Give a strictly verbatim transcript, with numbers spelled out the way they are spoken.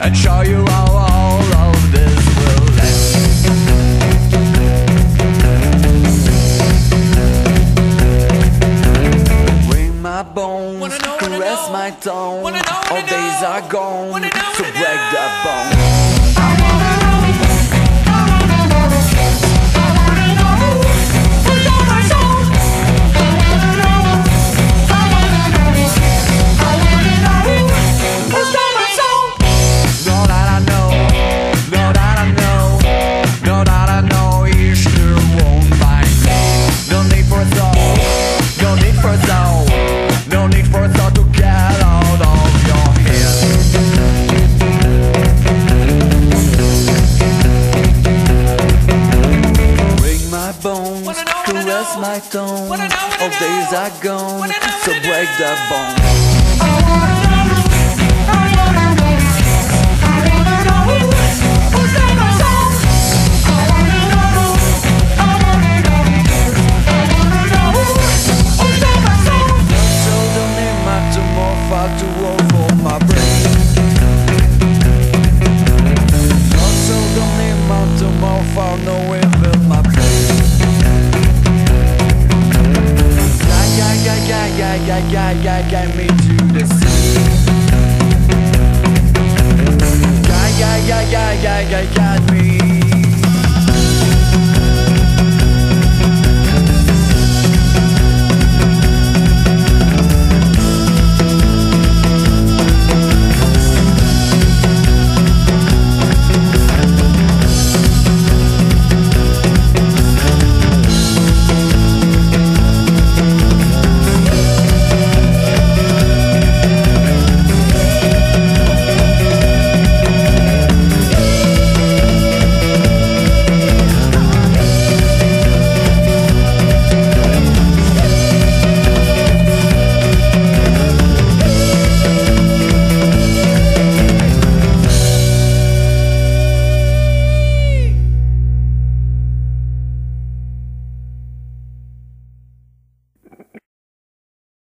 and show you how all of this will end. Ring my bones, caress my tone. All days are gone, so break that bone. Caress my tone. All days are gone, so break that bone. To over my brain. Also don't need my tomorrow, no evil my brain. Yeah, yeah, yeah, yeah, yeah, yeah, yeah, get me to the sea. Yeah, yeah, yeah, yeah, yeah, yeah, got me.